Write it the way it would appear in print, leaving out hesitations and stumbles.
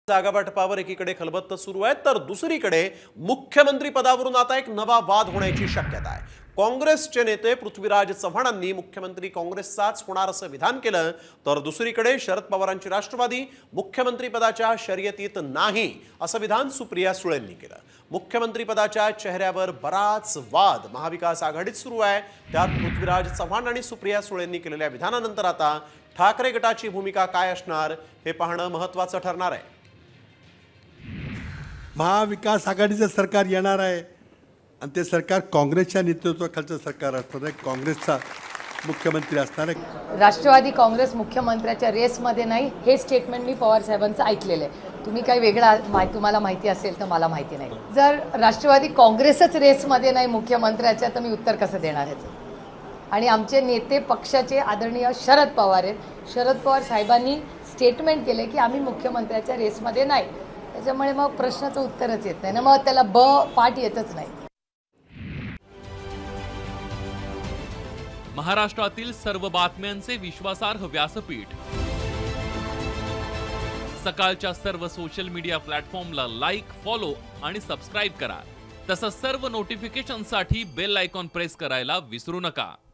जागा वाटपावर एकीकडे खलबत्त सुरू आहे तर दुसरीकडे मुख्यमंत्री पदावरून आता एक नवा वाद होण्याची शक्यता आहे। काँग्रेसचे नेते पृथ्वीराज चव्हाणांनी मुख्यमंत्री काँग्रेसचाच होणार असं विधान केलं, तर दुसरीकडे शरद पवारांची राष्ट्रवादी मुख्यमंत्री पदाच्या शर्यतीत नाही असं विधान सुप्रिया सुळेंनी केलं। मुख्यमंत्री पदाच्या चेहऱ्यावर बराच वाद महाविकास आघाडीत सुरू आहे। त्यात पृथ्वीराज चव्हाण आणि सुप्रिया सुळेंनी केलेल्या विधानानंतर आता ठाकरे गटाची भूमिका काय असणार हे पाहणं महत्त्वाचं ठरणार आहे। महाविकास आघाडीचं सरकार येणार आहे आणि ते सरकार काँग्रेसच्या नेतृत्वाखालचं सरकार असणार आहे। काँग्रेसचा मुख्यमंत्री असणार आहे। राष्ट्रवादी काँग्रेस मुख्यमंत्र्याच्या रेसमध्ये नाही हे स्टेटमेंट मी पवार साहेबांचं ऐकलेलं आहे। तुम्ही काही वेगळा तुम्हाला माहिती असेल तर मला माहिती नाही। जर राष्ट्रवादी काँग्रेसच रेसमध्ये नाही मुख्यमंत्र्याच्या तर मी उत्तर कसं देणार आहे? आणि आमचे नेते पक्षाचे आदरणीय शरद पवार आहेत। शरद पवार साहेबांनी स्टेटमेंट केले की आम्ही मुख्यमंत्र्याच्या रेसमध्ये नाही, त्याच्यामुळे मग प्रश्नाचं उत्तरच येत नाही ना, मग त्याला पाठ येतच नाही। महाराष्ट्रातील सर्व बातम्यांचे विश्वासार्ह व्यासपीठ सकाळच्या सर्व सोशल मीडिया प्लॅटफॉर्मला लाईक, फॉलो आणि सबस्क्राईब करा। तसंच सर्व नोटिफिकेशनसाठी बेल आयकॉन प्रेस करायला विसरू नका।